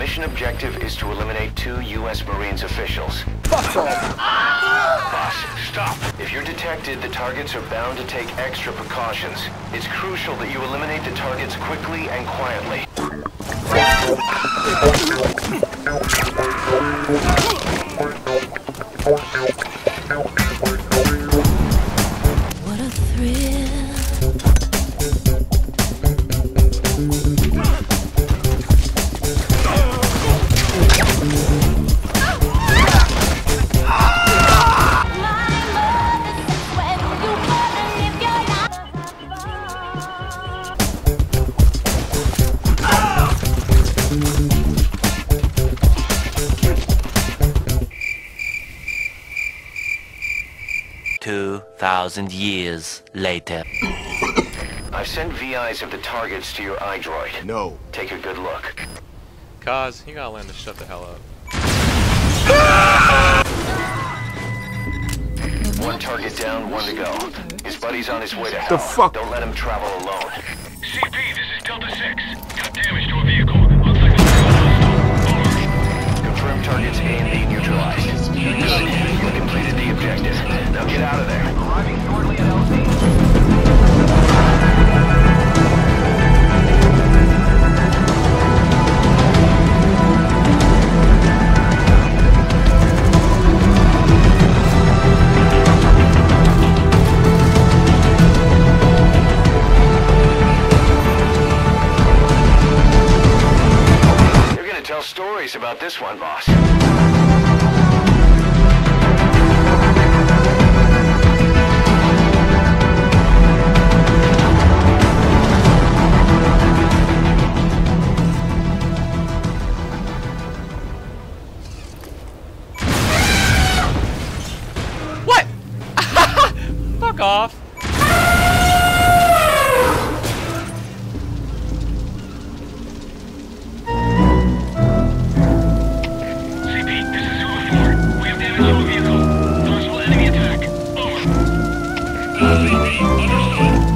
mission objective is to eliminate 2 U.S. Marines officials. Fuck off! Boss, stop! If you're detected, the targets are bound to take extra precautions. It's crucial that you eliminate the targets quickly and quietly. What a thrill. Years later. I've sent VIs of the targets to your iDroid. No. Take a good look. Kaz, you gotta learn to shut the hell up. One target down, 1 to go. His buddy's on his way to The hell. fuck? Don't let him travel alone. CP, this is Delta 6. Got damage to a vehicle. Looks like it's over. Confirm targets A and B neutralized. Good. You completed the objective. Now get out of there. Arriving shortly at LZ. Tell stories about this one, boss. What? Fuck off. Possible enemy attack. Over.